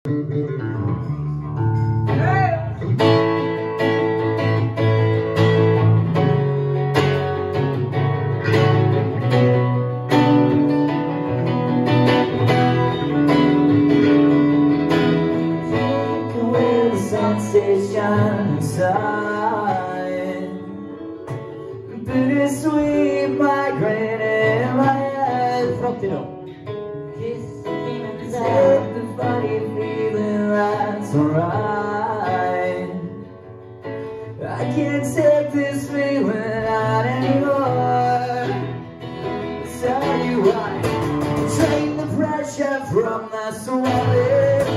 Bittersweet migraine in my head. Fucked it up. Kiss the demons out. The funny feeling that's alright. I can't take this feeling out anymore. Tell you why. Drain the pressure from the swelling.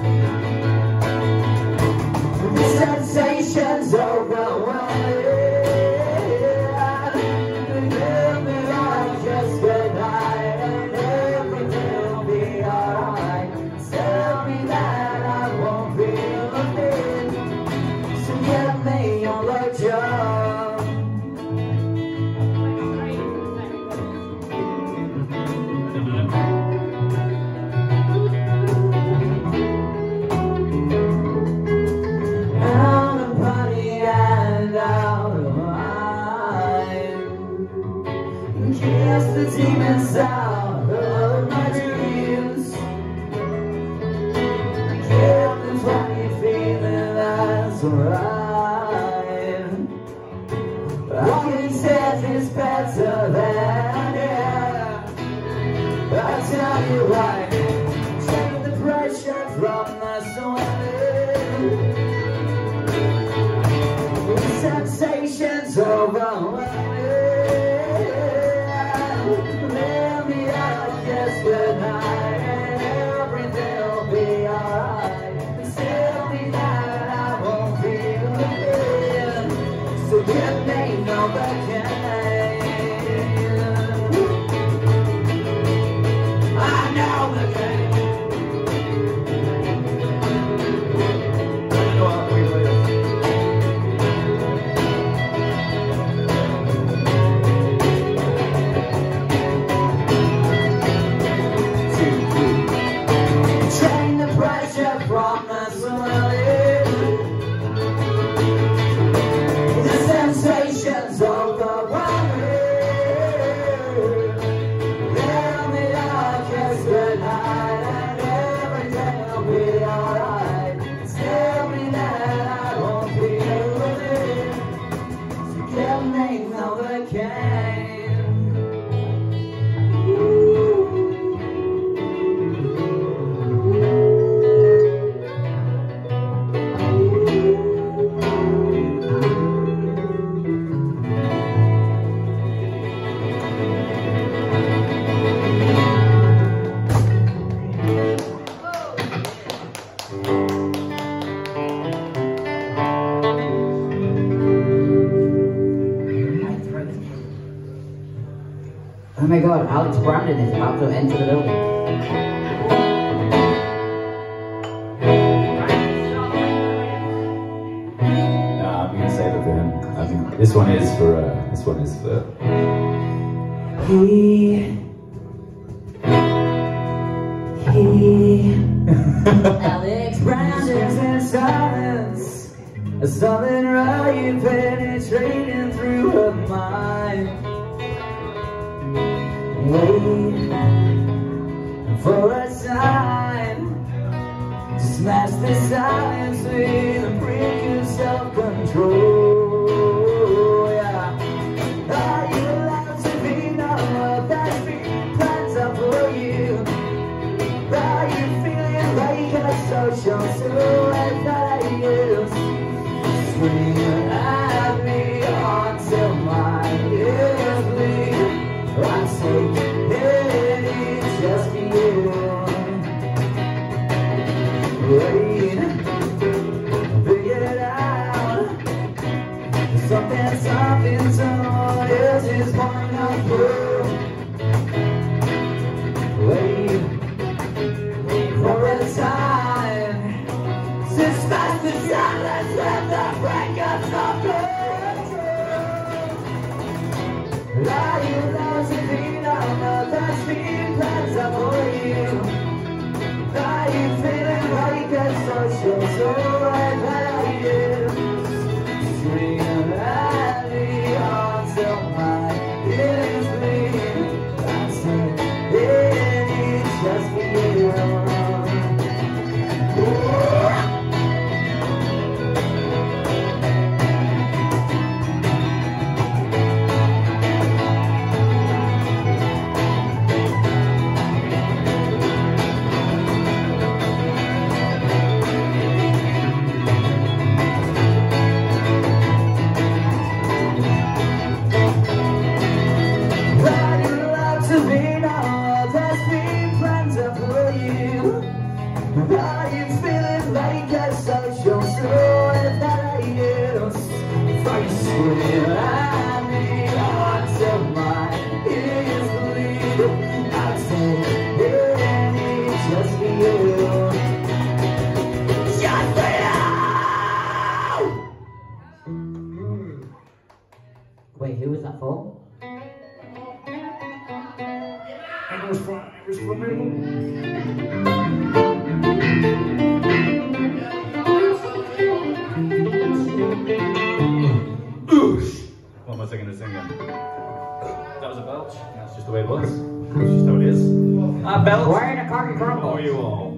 The sensations overwhelming. Kiss the demons out of my dreams. Give the funny feeling that's alright. I can tell this better than air. I'll tell you why. Take the pressure from the swelling. The sensations overwhelming. Let me out, yes, good night, and everything will be alright. Tell me that I won't feel the pain, so give me no vacation. I know the game. I know how we live. From the swelling, the sensations overwhelming. Tell me I'll kiss goodnight and everything will be alright. Tell me that I won't feel the pain, so give me Novocaine. Oh my god, Alex Brandon is about to enter the building. Nah, I'm gonna save it for him. I think this one is for Alex Brandon's in silence. A solid right penetrating through her mind. Wait for a sign to smash the silence with a brick of self-control. Yeah. Are you allowed to be numb? That's big plans up for you. Are you feeling like a social silhouette that is screaming at me until my ears bleed? I'm saying it's just for you. Wait, figure it out. Something, someone else is point of view. Wait for a time to smash the silence with the break of control. Are you allowed to be numb? That's big plans up for you. Are you feeling like so that I am screaming at me until my ears bleed. I said, it's just for you. Are you feeling like a social slave that I use? Screaming at me until my ears bleed. I'd say, it's just for you. Just for you! Wait, who was that for? It was for me. What am I singing to sing then? That was a belch. That's just the way it was. That's just how it is. Belch. Wearing a khaki crumble. How are you all?